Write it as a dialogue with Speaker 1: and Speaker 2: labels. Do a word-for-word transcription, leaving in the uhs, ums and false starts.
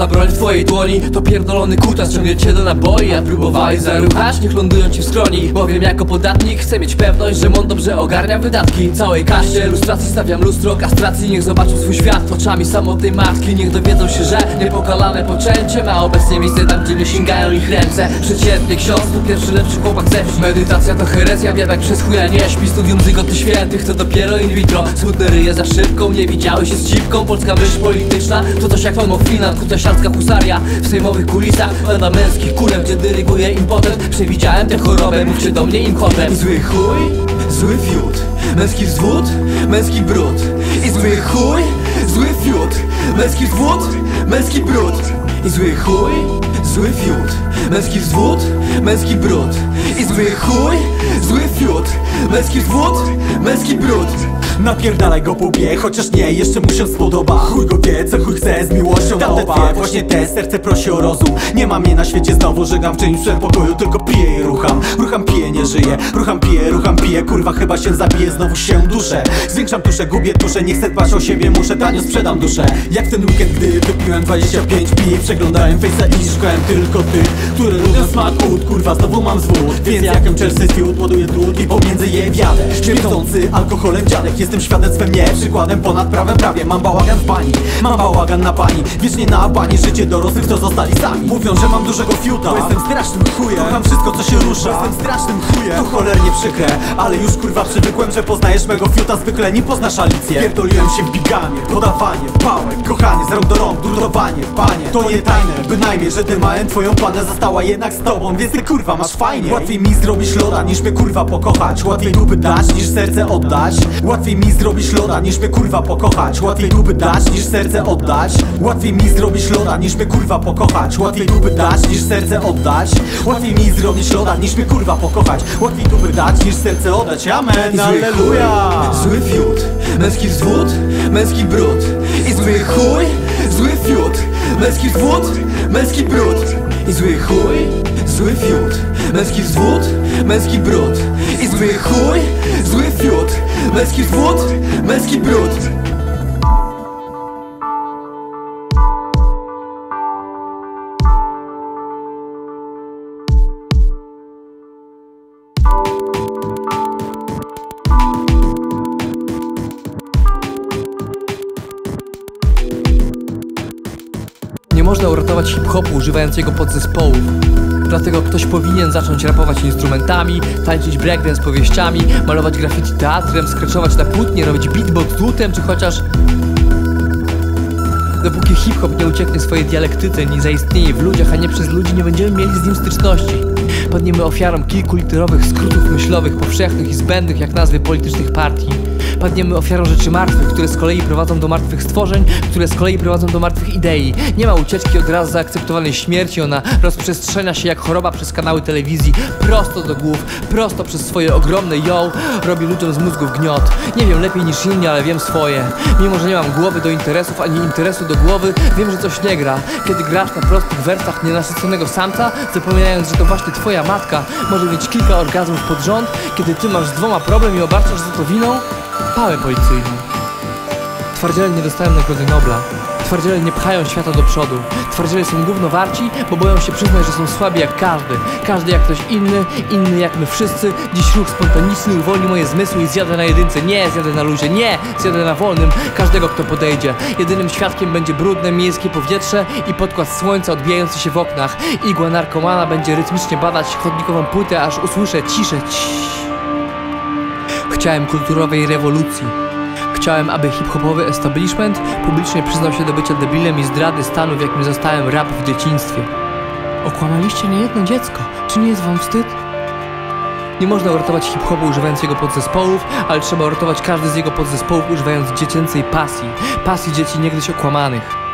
Speaker 1: ta broń w twojej dłoni to pierdolony kutas, ciągnie cię do naboi. A próbowałeś zaruchać, niech lądują ci w skroni. Bowiem jako podatnik chcę mieć pewność, że mon dobrze ogarnia wydatki. Całej kaście lustracji stawiam lustro kastracji. Niech zobaczą swój świat oczami samotnej matki. Niech dowiedzą się, że niepokalane poczęcie ma obecnie miejsce tam, gdzie nie sięgają ich ręce. Przeciętny ksiądz to pierwszy lepszy chłopak ze wsi. Medytacja to herezja, wiebek przez chuja nie śpi. Studium zygoty świętych to dopiero in vitro. Smutne ryje za szybką, nie widziały się z dziwką. Polska myśl polityczna to coś jak Finland, kutasiarska husaria w sejmowych kulisach. Pada męskich kulem, gdzie dyryguje impotent. Przewidziałem tę chorobę, mówcie do mnie impotent. I zły chuj, zły fiut, męski wzwód, męski brud. I zły chuj, zły fiut, męski wzwód, męski brud. I zły chuj, zły fiut, męski wzwód, męski brud. I zły chuj, zły fiut, męski wzwód, męski brud.
Speaker 2: Napierdalaj go po bie, chociaż nie, jeszcze mu się spodoba. Chuj go wie, co chuj chce z miłością na oba. Właśnie te serce prosi o rozum. Nie ma mnie na świecie znowu, żegam w czymś przedpokoju. Tylko piję i rucham, rucham, piję, nie żyję. Rucham, piję, rucham, piję, kurwa chyba się zabiję. Znowu się duszę, zwiększam tuszę, gubię tuszę. Nie chcę dbać o siebie, muszę, tanio sprzedam duszę. Jak ten weekend, gdy wypiłem dwadzieścia pięć pi. Przeglądałem face'a i szukałem tylko tych, które lubią smak ud. Kurwa znowu mam zwód, więc jak Chelsea fiut ładuję trud i pomiędzy je wjadę. Śmierdzący alkoholem dziadek. Jestem świadectwem, nie przykładem, ponad prawem prawie. Mam bałagan w bani, mam bałagan na pani. Wiecznie na bani, życie dorosłych, co zostali sami. Mówią, że mam dużego fiuta, bo jestem strasznym chujem. Kocham wszystko, co się rusza, jestem strasznym chujem. To cholernie przykre, ale już kurwa przywykłem, że poznajesz mego fiuta zwykle, nie poznasz Alicję. Pierdoliłem się w bigamie, podawanie, pałek, kochanie, z rąk do rąk, drutowanie, panie. To nie tajne, bynajmniej, że ty małem twoją panę została jednak z tobą, więc ty kurwa masz fajnie. Łatwiej mi zrobić loda, niż mnie kurwa pokochać. Łatwiej dupy dać, niż serce oddać. Łatwiej mi zrobić loda, niż mnie kurwa pokochać. Łatwiej dupy dać, niż serce oddać. Łatwiej mi zrobić loda, niż mnie kurwa pokochać. Łatwiej dupy dać, niż serce oddać. Łatwiej mi zrobić loda, niż mnie kurwa pokochać. Łatwiej dupy dać, niż serce oddać. Amen, alleluja.
Speaker 1: Zły fiut, męski wzwód, męski brud. I zły chuj, zły fiut, męski wzwód, męski brud. I zły chuj, zły fiut, męski wzwód, męski brud. I zły chuj, zły fiut, męski wzwód, męski brud. Nie można uratować hip-hopu używając jego podzespołów. Dlatego ktoś powinien zacząć rapować instrumentami, tańczyć breakdance powieściami, malować graffiti teatrem, skreczować na płótnie, robić beatbox dłutem, czy chociaż... Dopóki hip-hop nie ucieknie swojej dialektyce, nie zaistnieje w ludziach, a nie przez ludzi, nie będziemy mieli z nim styczności. Padniemy ofiarą kilku literowych skrótów myślowych, powszechnych i zbędnych jak nazwy politycznych partii. Padniemy ofiarą rzeczy martwych, które z kolei prowadzą do martwych stworzeń, które z kolei prowadzą do martwych idei. Nie ma ucieczki od raz zaakceptowanej śmierci, ona rozprzestrzenia się jak choroba przez kanały telewizji, prosto do głów, prosto przez swoje ogromne ją, robi ludziom z mózgów gniot. Nie wiem lepiej niż inni, ale wiem swoje. Mimo że nie mam głowy do interesów, ani interesu do głowy, wiem, że coś nie gra. Kiedy grasz na prostych wersach nienasyconego samca, zapominając, że to właśnie twoja matka może mieć kilka orgazmów pod rząd, kiedy ty masz z dwoma problem i obarczasz za to winą pałę policyjną. Twardziele nie dostają nagrody Nobla. Twardziele nie pchają świata do przodu. Twardziele są gówno warci, bo boją się przyznać, że są słabi jak każdy. Każdy jak ktoś inny, inny jak my wszyscy. Dziś ruch spontaniczny uwolni moje zmysły i zjadę na jedynce. Nie zjadę na luzie, nie zjadę na wolnym. Każdego, kto podejdzie. Jedynym świadkiem będzie brudne miejskie powietrze i podkład słońca odbijający się w oknach. Igła narkomana będzie rytmicznie badać chodnikową płytę, aż usłyszę ciszę. Chciałem kulturowej rewolucji. Chciałem, aby hip-hopowy establishment publicznie przyznał się do bycia debilem i zdrady stanu, w jakim zostałem rap w dzieciństwie. Okłamaliście niejedno dziecko. Czy nie jest wam wstyd? Nie można uratować hip-hopu używając jego podzespołów, ale trzeba uratować każdy z jego podzespołów używając dziecięcej pasji. Pasji dzieci niegdyś okłamanych.